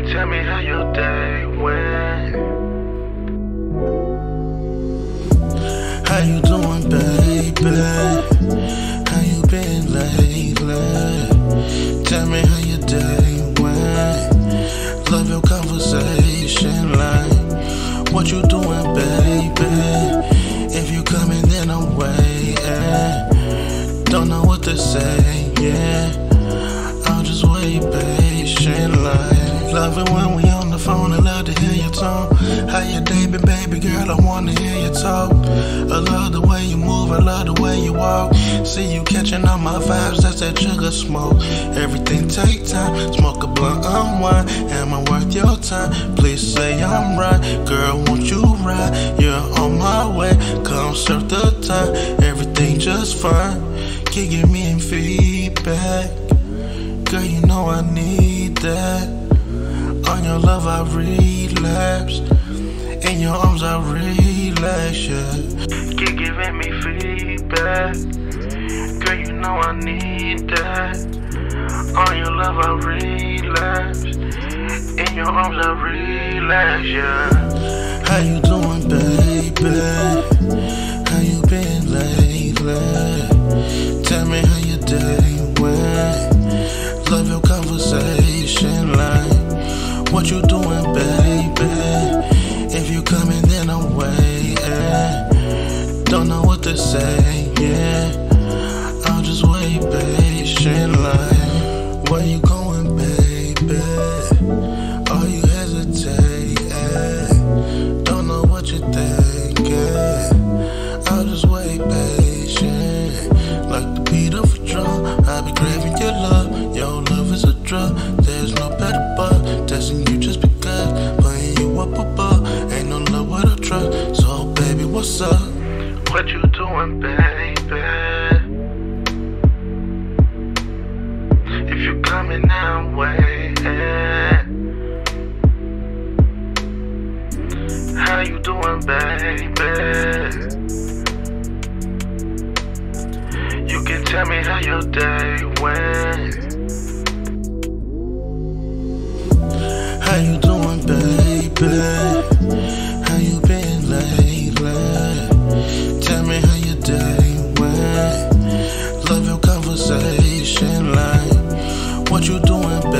tell me how your day went. How you doing, baby? How you been lately? Tell me how your day went. Love your conversation, like what you doing, baby? If you coming, then I'm waiting. Don't know what to say, yeah. I'll just wait patient, like love it when we on the phone. I love to hear your tone. How your day been, baby girl? I wanna hear you talk. I love the way you move, I love the way you walk. See you catching all my vibes, that's that sugar smoke. Everything take time, smoke a blunt, unwind. Am I worth your time? Please say I'm right. Girl, won't you ride? You're on my way, come surf the time. Everything just fine, can give me feedback. Girl, you know I need that. On your love I relapse, in your arms I relax, yeah. Keep giving me feedback. Girl, you know I need that. On your love I relapse, in your arms I relax, yeah. How you doing, baby? How you been lately? Tell me how your day went. Love your conversation, like what you doing, baby? If you coming, then I'm waiting. Don't know what to say, yeah. I'll just wait patient, like where you going, baby? Are you hesitating? Don't know what you're thinking. I'll just wait patient, like the beat of a drum. I'll be craving your love. Your love is a drug, there's no better but testing you just because, putting you up above. Ain't no love with a trust. So baby, what's up? What you doing, baby? If you coming now, I'm waiting. How you doing, baby? You can tell me how your day went. How you doing, baby? How you been lately? Tell me how your day went. Love your conversation, like what you doing, baby?